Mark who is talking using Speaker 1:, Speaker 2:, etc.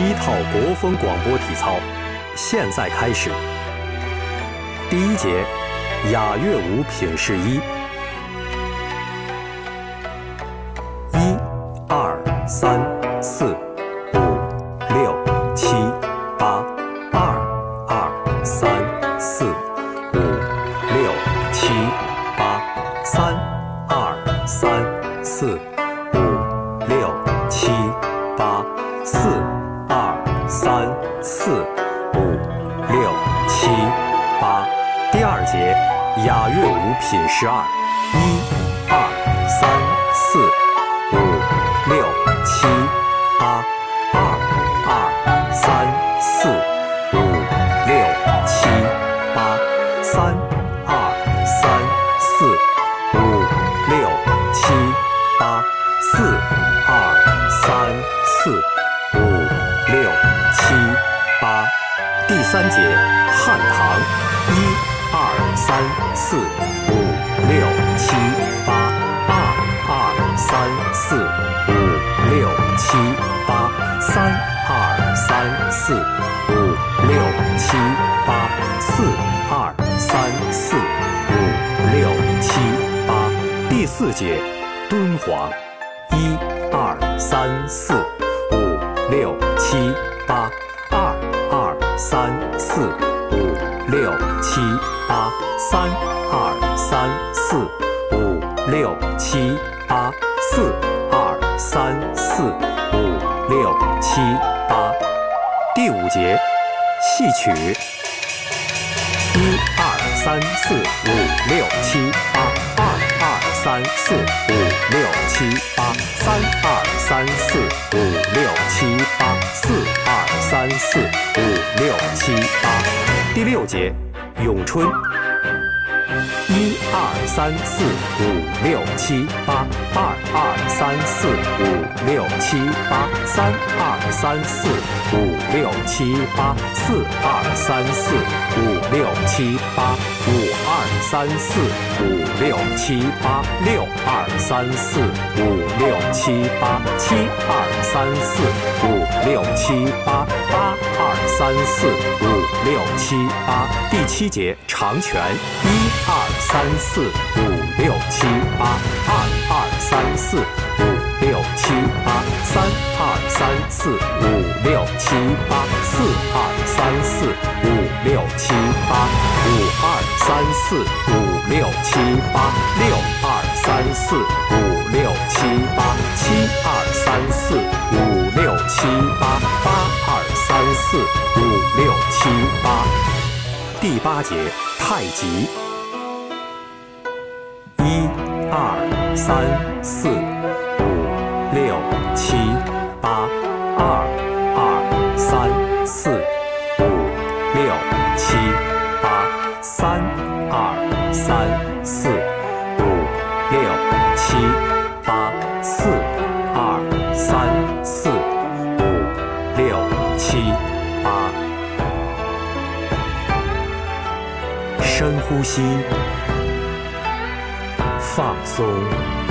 Speaker 1: 第一套国风广播体操，现在开始。第一节，雅乐舞品试一。1、2、3、4、5、6、7、8，2、2、3、4、5、6、7、8，3、2、3、4、5、6、7、8，4、2、3、4、5、6、7、8。第二节，雅乐舞品试二。1、2、3、4、5、6、7、8，2、2、3、4、5、6、7、8，3、2、3、4、5、6、7、8，4、2、3、4、5、6、7、8。第三节，汉唐。1、2、3、4、5、6、7、8，2、2、3、4、5、6、7、8，3、2、3、4、5、6、7、8，4、2、3、4、5、6、7、8。第四节，敦煌。1、2、3、4、5、6、7、8，2、2、3、4、5、6、7、8，3、2、3、4、5、6、7、8，4、2、3、4、5、6、7、8。第五节，戏曲。1、2、3、4、5、6、7、8，2、2、3、4、5、6、7、8，3、2、3、4、5、6、7、8，4、2、3、4、5、6、7、8。第六节，咏春。1、2、3、4、5、6、7、8，2、2、3、4、5、6、7、8，3、2、3、4、5、6、7、8，4、2、3、4、5、6、7、8，5、2、3、4、5、6、7、8，6、2、3、4、5、6、7、8，7、2、3、4、5、6、7、8，8、2、3、4、5、6、7、8。第七节，长拳。1、2、3、4、5、6、7、8，2、2、3、4、5、6、7、8，3、2、3、4、5、6、7、8，4、2、3、4、5、6、7、8，5、2、3、4、5、6、7、8，6、2、3、4、5、6、7、8，7、2、3、4、5、6、7、8，8、2、3、4、5、6、7、8。第八节，太极。1、2、3、4、5、6、7、8，2、2、3、4、5、6、7、8，3、2、3、4、5、6、7、8，4、2、3、4、5、6、7、8。深呼吸，放松。